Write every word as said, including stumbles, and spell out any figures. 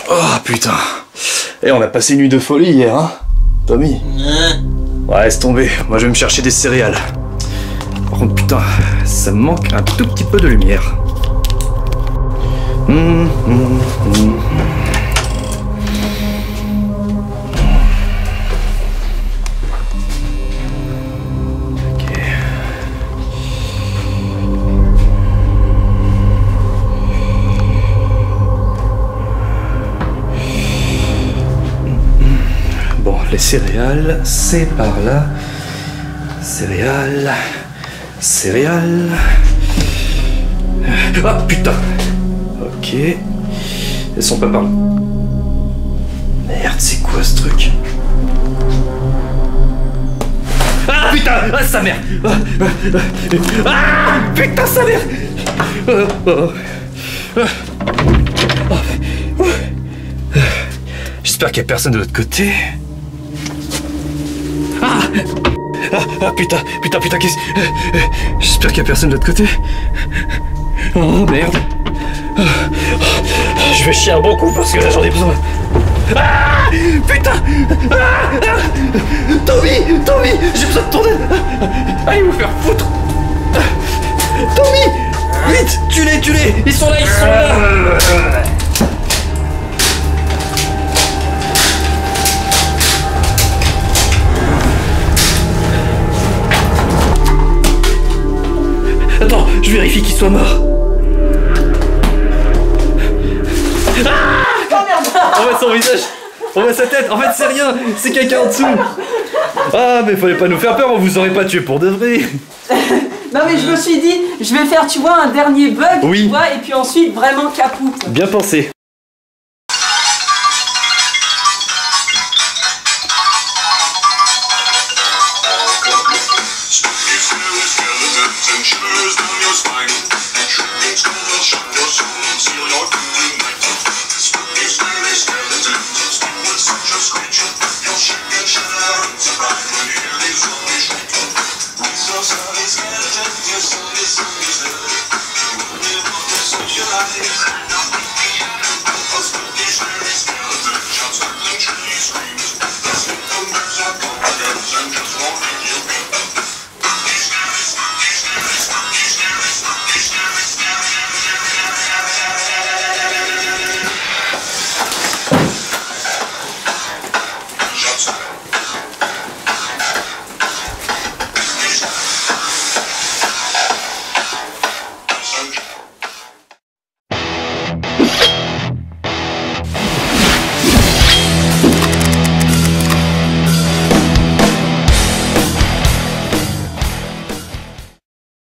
Oh putain. Et on a passé une nuit de folie hier, hein, Tommy? Ouais, laisse tomber. Moi, je vais me chercher des céréales. Par contre, putain, ça me manque un tout petit peu de lumière. Mmh, mmh, mmh. Ok. Bon, les céréales, c'est par là. Céréales. Céréales. Ah putain. Ok. Elles sont pas par là. Merde, c'est quoi ce truc? Ah putain. Ah sa mère. Ah, ah, ah, ah, putain sa mère. Ah, ah, ah, ah, ah. J'espère qu'il y a personne de l'autre côté. Ah, ah, ah putain, putain, putain, qu'est-ce... J'espère qu'il y a personne de l'autre côté. Oh merde. Je vais chier un bon coup parce que là j'en ai besoin. Ah putain. Ah, ah, Tommy, Tommy, j'ai besoin de ton aide. Allez vous faire foutre. Tommy, vite, tue-les, tue-les. Ils sont là, ils sont là. Attends, je vérifie qu'il soit mort. Ah on voit son visage, on voit sa tête. En fait, c'est rien, c'est quelqu'un en dessous. Ah, mais fallait pas nous faire peur, on vous aurait pas tué pour de vrai. Non, mais je me suis dit, je vais faire, tu vois, un dernier bug, oui. Tu vois, et puis ensuite, vraiment caput. Bien pensé.